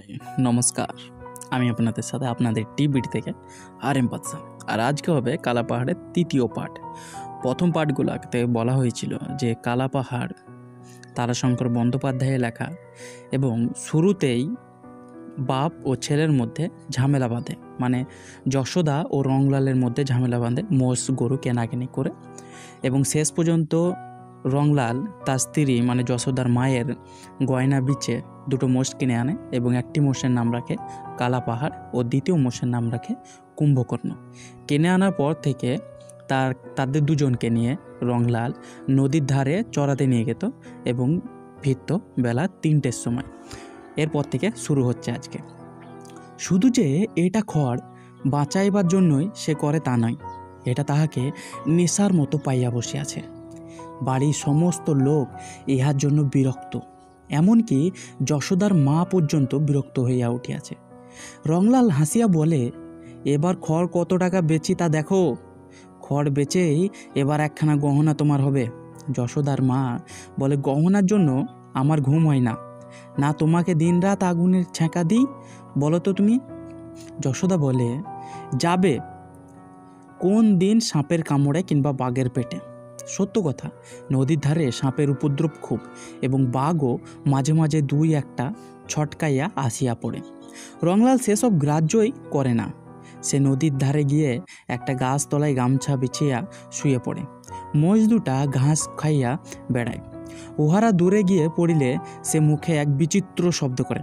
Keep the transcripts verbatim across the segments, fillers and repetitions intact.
High নমস্কার, আমি আপনাদের সাথে আপনাদের টিবিটি থেকে আর এম বাদশা। আর আজকে হবে কালা পাহাড়ের তৃতীয় পার্ট। প্রথম পার্টগুলোতে বলা হয়েছিল যে কালা পাহাড় তারাশঙ্কর বন্দ্যোপাধ্যায়ের লেখা, এবং শুরুতেই বাপ ও ছেলের মধ্যে ঝামেলা বাঁধে, মানে যশোদা ও রংলালের মধ্যে ঝামেলা বাঁধে মোষ গরু কেনাকানি করে, এবং শেষ পর্যন্ত রংলাল তার স্ত্রী মানে যশোদার মায়ের গয়না বিচে দুটো মোষ কিনে আনে এবং একটি মোষের নাম রাখে কালা পাহাড় ও দ্বিতীয় মোষের নাম রাখে কুম্ভকর্ণ। কিনে আনার পর থেকে তার তাদের দুজনকে নিয়ে রংলাল নদীর ধারে চড়াতে নিয়ে যেত এবং ফিরত বেলা তিনটের সময়। এরপর থেকে শুরু হচ্ছে আজকে। শুধু যে এটা খড় বাঁচাইবার জন্যই সে করে তা নয়, এটা তাহাকে নেশার মতো পাইয়া বসিয়াছে। বাড়ির সমস্ত লোক ইহার জন্য বিরক্ত, এমনকি যশোদার মা পর্যন্ত বিরক্ত হইয়া উঠিয়াছে। রংলাল হাসিয়া বলে, এবার খড় কত টাকা বেচি তা দেখো, খড় বেচেই এবার একখানা গহনা তোমার হবে। যশোদার মা বলে, গহনার জন্য আমার ঘুম হয় না, না তোমাকে দিন রাত আগুনের ছ্যাঁকা দিই, বলো তো তুমি। যশোদা বলে, যাবে কোন দিন সাপের কামড়ে কিংবা বাঘের পেটে। সত্য কথা, নদীর ধারে সাপের উপদ্রব খুব, এবং বাঘও মাঝে মাঝে দুই একটা ছটকাইয়া আসিয়া পড়ে। রংলাল সেসব গ্রাহ্যই করে না। সে নদীর ধারে গিয়ে একটা গাছ তলায় গামছা বিছিয়া শুয়ে পড়ে। মোষ দুটা ঘাস খাইয়া বেড়ায়। উহারা দূরে গিয়ে পড়িলে সে মুখে এক বিচিত্র শব্দ করে,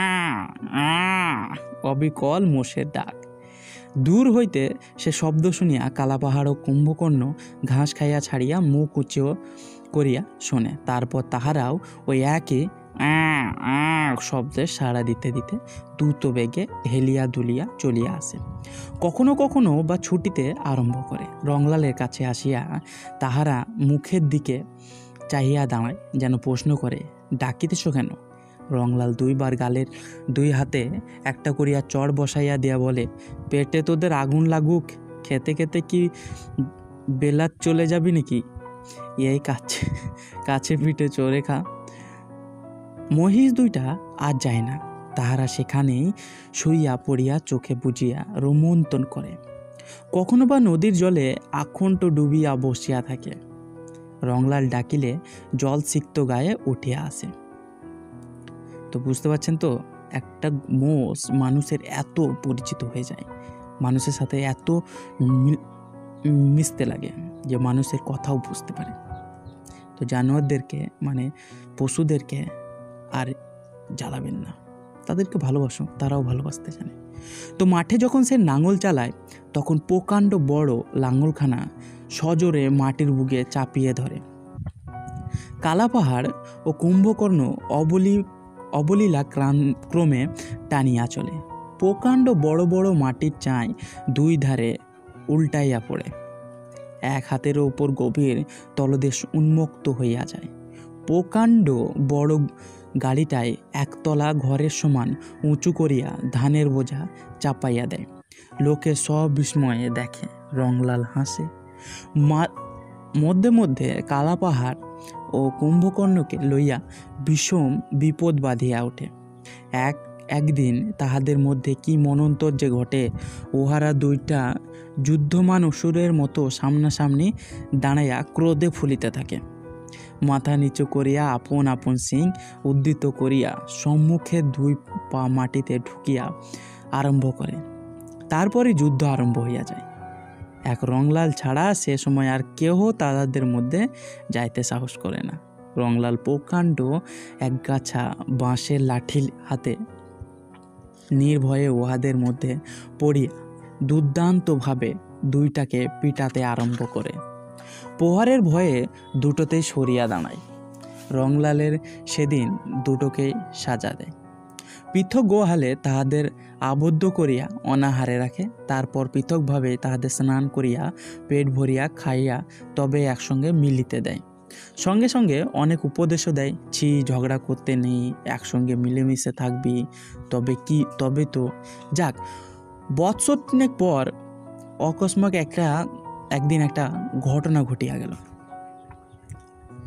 অবিকল মোষের ডাক। দূর হইতে সে শব্দ শুনিয়া কালা পাহাড় ও কুম্ভকর্ণ ঘাস খাইয়া ছাড়িয়া মুখ উঁচু করিয়া শোনে। তারপর তাহারাও ওই একই শব্দে সাড়া দিতে দিতে দ্রুত বেগে হেলিয়া দুলিয়া চলিয়া আসে। কখনো কখনো বা ছুটিতে আরম্ভ করে। রংলালের কাছে আসিয়া তাহারা মুখের দিকে চাহিয়া দাঁড়ায়, যেন প্রশ্ন করে, ডাকিতেছ কেন? রংলাল দুইবার গালের দুই হাতে একটা করিয়া চড় বসাইয়া দিয়া বলে, পেটে তোদের আগুন লাগুক, খেতে খেতে কি বেলাত চলে যাবি নাকি? এই কাছে কাছে পিঠে চড়ে খা। মহিষ দুইটা আর যায় না, তাহারা সেখানেই শুইয়া পড়িয়া চোখে বুঝিয়া রোমন্থন করে। কখনো বা নদীর জলে আখণ্ড ডুবিয়া বসিয়া থাকে। রংলাল ডাকিলে জল সিক্ত গায়ে উঠিয়া আসে। তো বুঝতে পারছেন তো, একটা মোষ মানুষের এত পরিচিত হয়ে যায়, মানুষের সাথে এত মিশতে লাগে যে মানুষের কথাও বুঝতে পারে। তো জানোয়ারদেরকে মানে পশুদেরকে আর জ্বালাবেন না, তাদেরকে ভালোবাসো, তারাও ভালোবাসতে জানে। তো মাঠে যখন সে লাঙল চালায়, তখন প্রকাণ্ড বড় লাঙলখানা সজোরে মাটির বুকে চাপিয়ে ধরে। কালা পাহাড় ও কুম্ভকর্ণ অবলি অবলীলা ক্রমে টানিয়া চলে। প্রকাণ্ড বড় বড় মাটির চাই দুই ধারে উল্টাইয়া পড়ে। এক হাতের ওপর গভীর তলদেশ উন্মুক্ত হইয়া যায়। প্রকাণ্ড বড় গাড়িটায় একতলা ঘরের সমান উঁচু করিয়া ধানের বোঝা চাপাইয়া দেয়। লোকে সবিস্ময়ে দেখে, রংলাল হাসে। মধ্যে মধ্যে কালা পাহাড় ও কুম্ভকর্ণকে লইয়া বিষম বিপদ বাঁধিয়া ওঠে। এক একদিন তাহাদের মধ্যে কি মনন্তর যে ঘটে, উহারা দুইটা যুদ্ধমান অসুরের মতো সামনাসামনি দাঁড়াইয়া ক্রোধে ফুলিতে থাকে। মাথা নিচু করিয়া আপন আপন সিং উদ্ধৃত করিয়া সম্মুখে দুই পা মাটিতে ঢুকিয়া আরম্ভ করে। তারপরে যুদ্ধ আরম্ভ হইয়া যায়। এক রংলাল ছাড়া সে সময় আর কেহ তাদের মধ্যে যাইতে সাহস করে না। রংলাল প্রকাণ্ড এক গাছা বাঁশের লাঠি হাতে নির্ভয়ে উহাদের মধ্যে পড়িয়া দুর্দান্তভাবে দুইটাকে পিটাতে আরম্ভ করে। প্রহারের ভয়ে দুটোতেই সরিয়া দাঁড়ায়। রংলালের সেদিন দুটোকেই সাজা দেয়। পৃথক গোহালে তাহাদের আবদ্ধ করিয়া অনাহারে রাখে। তারপর পৃথকভাবে তাহাদের স্নান করিয়া পেট ভরিয়া খাইয়া তবে একসঙ্গে মিলিতে দেয়। সঙ্গে সঙ্গে অনেক উপদেশও দেয়, ছি ঝগড়া করতে নেই, একসঙ্গে মিলেমিশে থাকবি, তবে কি তবে তো। যাক, বৎসর তিনেক পর অকস্মাৎ একটা একদিন একটা ঘটনা ঘটিয়া গেল।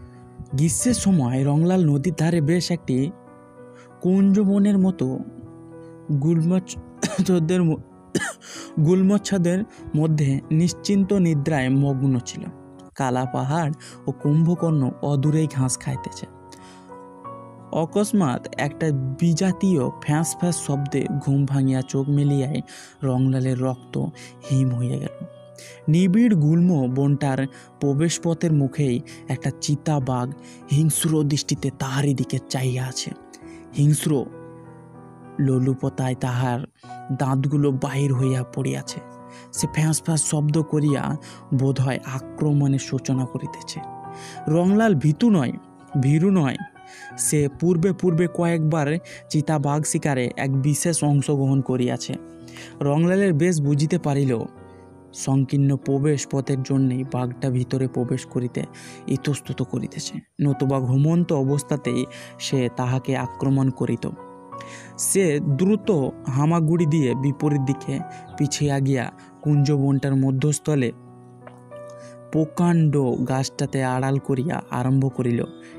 গ্রীষ্মের সময় রংলাল নদীর ধারে বেশ একটি কুঞ্জবনের মতো গুলমচ্ছদের গুলমচ্ছদের মধ্যে নিশ্চিন্ত নিদ্রায় মগ্ন ছিল। কালা পাহাড় ও কুম্ভকর্ণ অদূরেই ঘাস খাইতেছে। অকস্মাৎ একটা বিজাতীয় ফ্যাঁস ফ্যাঁস শব্দে ঘুম ভাঙিয়া চোখ মেলিয়ায় রংলালের রক্ত হিম হইয়া গেল। নিবিড় গুল্ম বনটার প্রবেশপথের মুখেই একটা চিতা বাঘ হিংস্র দৃষ্টিতে তাহারই দিকে চাইয়া আছে। হিংস্র লোলুপতায় তাহার দাঁতগুলো বাহির হইয়া পড়িয়াছে। সে ফ্যাঁস ফ্যাঁস শব্দ করিয়া বোধ হয় আক্রমণের সূচনা করিতেছে। রংলাল ভীতু নয়, ভীরু নয়। সে পূর্বে পূর্বে কয়েকবার চিতাবাঘ শিকারে এক বিশেষ অংশগ্রহণ করিয়াছে। রংলালের বেশ বুঝিতে পারিল সংকীর্ণ প্রবেশ পথের জন্যেই বাঘটা ভিতরে প্রবেশ করিতে ইতস্তত করিতেছে, নতুবা ঘুমন্ত অবস্থাতেই সে তাহাকে আক্রমণ করিত। সে দ্রুত হামাগুড়ি দিয়ে বিপরীত দিকে পিছিয়ে গিয়া কুঞ্জবনটার মধ্যস্থলে প্রকাণ্ড গাছটাতে আড়াল করিয়া আরম্ভ করিল।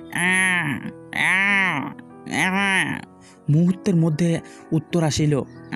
মুহূর্তের মধ্যে উত্তর আসিল।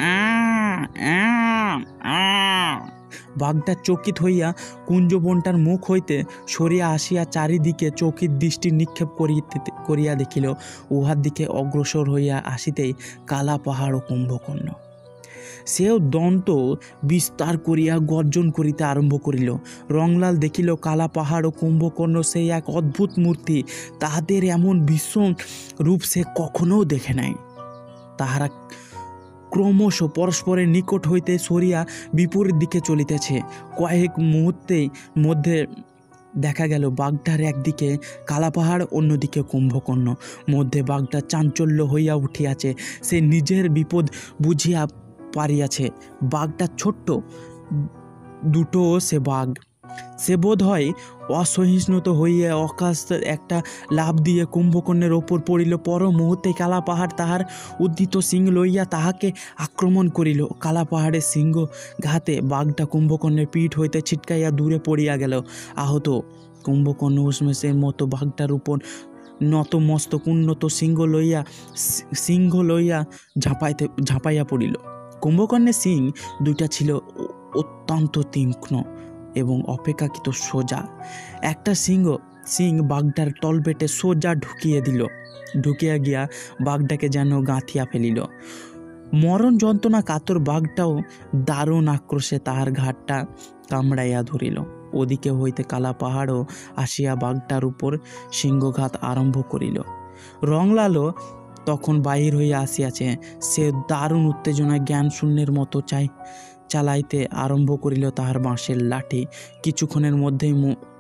বাঘটা চকিত হইয়া কুঞ্জবনটার মুখ হইতে সরিয়া আসিয়া চারিদিকে চকিত দৃষ্টি নিক্ষেপ করিতে করিয়া দেখিল উহার দিকে অগ্রসর হইয়া আসিতেই কালা পাহাড় ও কুম্ভকর্ণ। সেও দন্ত বিস্তার করিয়া গর্জন করিতে আরম্ভ করিল। রংলাল দেখিল কালা পাহাড় ও কুম্ভকর্ণ সেই এক অদ্ভুত মূর্তি। তাহাদের এমন ভীষণ রূপ সে কখনো দেখে নাই। তাহারা ক্রমশ পরস্পরের নিকট হইতে সরিয়া বিপরীত দিকে চলিতেছে। কয়েক মুহূর্তের মধ্যে দেখা গেল বাঘটার একদিকে কালা পাহাড়, অন্যদিকে কুম্ভকর্ণ। মধ্যে বাঘটা চাঞ্চল্য হইয়া উঠিয়াছে। সে নিজের বিপদ বুঝিয়া পারিয়াছে। বাঘটা ছোট্ট, দুটো সে বাঘ। সে বোধ হয় অসহিষ্ণুত হইয়া অকাশ একটা লাফ দিয়ে কুম্ভকর্ণের ওপর পড়িল। পর মুহূর্তে কালা পাহাড় তাহার উদ্দিত সিংহ লইয়া তাহাকে আক্রমণ করিল। কালা পাহাড়ের সিংহ ঘাতে বাঘটা কুম্ভকর্ণের পিঠ হইতে ছিটকাইয়া দূরে পড়িয়া গেল আহত। কুম্ভকর্ণ উষ্মেশের মতো বাঘটার উপর নত মস্তক উন্নত সিংহ লইয়া সিংহ লইয়া ঝাঁপাইতে ঝাঁপাইয়া পড়িল। কুম্ভকর্ণের সিং দুইটা ছিল অত্যন্ত তীক্ষ্ণ এবং অপেক্ষাকৃত সোজা। একটা সিংহ সিং বাঘটার তলপেটে সোজা ঢুকিয়ে দিল। ঢুকিয়া গিয়া বাঘটাকে যেন গাঁথিয়া ফেলিল। মরণ যন্ত্রণা কাতর বাঘটাও দারুণ আক্রোশে তাহার ঘাটটা কামড়াইয়া ধরিল। ওদিকে হইতে কালা পাহাড়ও আসিয়া বাঘটার উপর সিংহঘাত আরম্ভ করিল। রংলালও তখন বাহির হইয়া আসিয়াছে। সে দারুণ উত্তেজনায় জ্ঞান শূন্যের মতো চাই চালাইতে আরম্ভ করিল তাহার বাঁশের লাঠি। কিছুক্ষণের মধ্যেই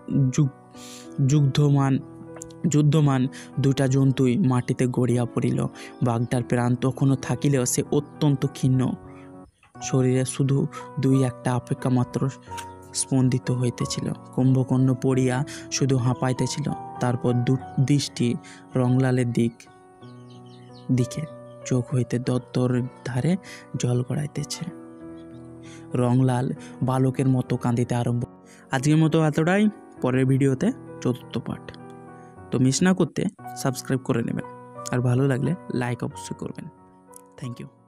যুদ্ধমান যুদ্ধমান দুটা জন্তুই মাটিতে গড়িয়া পড়িল। বাঘটার প্রাণ তখনও থাকিলেও সে অত্যন্ত ক্ষীণ। শরীরে শুধু দুই একটা অপেক্ষা মাত্র স্পন্দিত হইতেছিল। কুম্ভকর্ণ পড়িয়া শুধু হাঁপাইতেছিল। তারপর দু দৃষ্টি রংলালের দিক দিকে, চোখ হইতে দত্তর ধারে জল গড়াইতেছে। রংলাল বালকের মতো কাঁদিতে আরম্ভ। আজকের মতো এতটাই। পরের ভিডিওতে চতুর্থ পার্ট। তো মিস না করতে সাবস্ক্রাইব করে নেবেন, আর ভালো লাগলে লাইক অবশ্যই করবেন। Thank you.